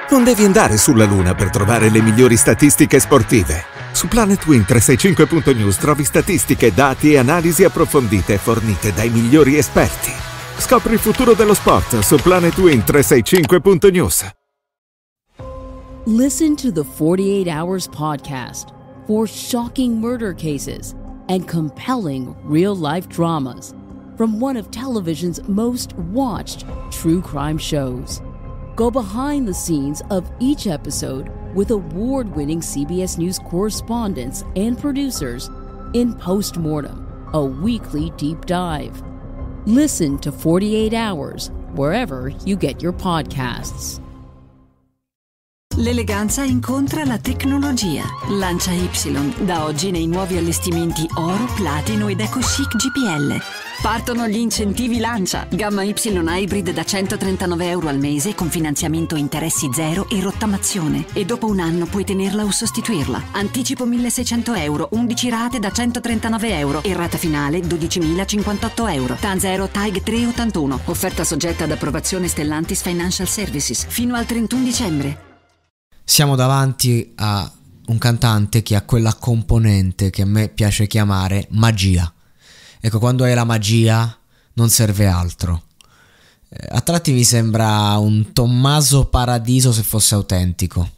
Non devi andare sulla Luna per trovare le migliori statistiche sportive. Su planetwin365.news trovi statistiche, dati e analisi approfondite fornite dai migliori esperti. Scopri il futuro dello sport su planetwin365.news. Listen to the 48 Hours podcast for shocking murder cases and compelling real-life dramas from one of television's most watched true crime shows. Go behind the scenes of each episode with award-winning CBS News correspondents and producers in Postmortem, a weekly deep dive. Listen to 48 Hours wherever you get your podcasts. L'eleganza incontra la tecnologia. Lancia Y, da oggi nei nuovi allestimenti oro, platino ed eco chic GPL. Partono gli incentivi Lancia. Gamma Y Hybrid da €139 al mese con finanziamento interessi zero e rottamazione. E dopo un anno puoi tenerla o sostituirla. Anticipo €1.600, 11 rate da €139 e rata finale €12.058. TAN 0 TAG 381. Offerta soggetta ad approvazione Stellantis Financial Services fino al 31 dicembre. Siamo davanti a un cantante che ha quella componente che a me piace chiamare magia. Ecco, quando hai la magia non serve altro. A tratti mi sembra un Tommaso Paradiso se fosse autentico.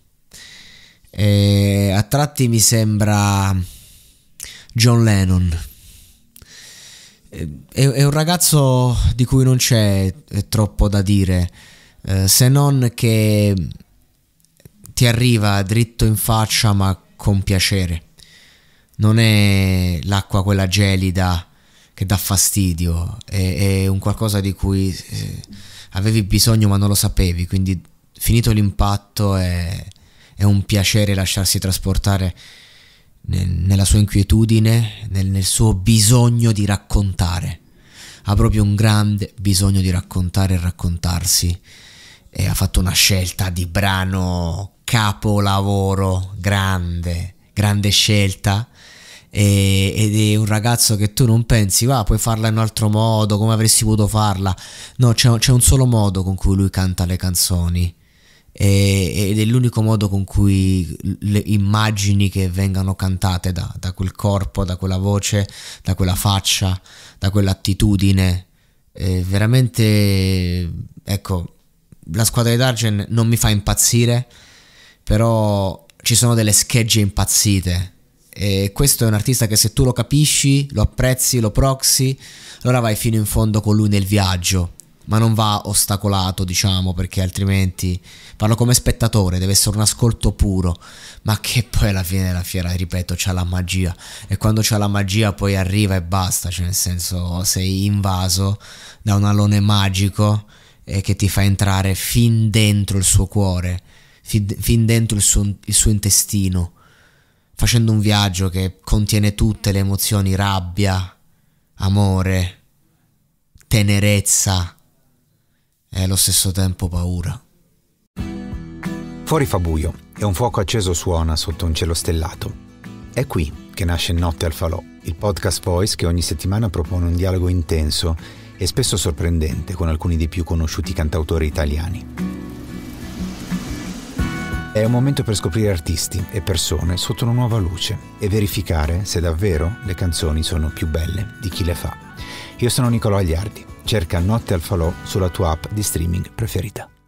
A tratti mi sembra John Lennon. È un ragazzo di cui non c'è troppo da dire, se non che ti arriva dritto in faccia ma con piacere. Non è l'acqua quella gelida che dà fastidio, è un qualcosa di cui avevi bisogno ma non lo sapevi, quindi finito l'impatto è un piacere lasciarsi trasportare nella sua inquietudine, nel suo bisogno di raccontare. Ha proprio un grande bisogno di raccontare e raccontarsi, e ha fatto una scelta di brano capolavoro, grande scelta, ed è un ragazzo che tu non pensi puoi farla in un altro modo, come avresti potuto farla. No, c'è un solo modo con cui lui canta le canzoni, ed è l'unico modo con cui le immagini che vengano cantate da quel corpo, da quella voce, da quella faccia, da quell'attitudine. Veramente, ecco, la Squadra di Dargen non mi fa impazzire, però ci sono delle schegge impazzite, e questo è un artista che se tu lo capisci, lo apprezzi, lo proxy, allora vai fino in fondo con lui nel viaggio, ma non va ostacolato, diciamo, perché altrimenti, parlo come spettatore, deve essere un ascolto puro, ma che poi alla fine della fiera, ripeto, c'ha la magia, e quando c'ha la magia poi arriva e basta, cioè nel senso sei invaso da un alone magico che ti fa entrare fin dentro il suo cuore, fin dentro il suo intestino, facendo un viaggio che contiene tutte le emozioni: rabbia, amore, tenerezza e allo stesso tempo paura. Fuori fa buio e un fuoco acceso suona sotto un cielo stellato. È qui che nasce Notte al Falò, il podcast Voice che ogni settimana propone un dialogo intenso e spesso sorprendente con alcuni dei più conosciuti cantautori italiani. È un momento per scoprire artisti e persone sotto una nuova luce e verificare se davvero le canzoni sono più belle di chi le fa. Io sono Nicolò Agliardi. Cerca Notte al Falò sulla tua app di streaming preferita.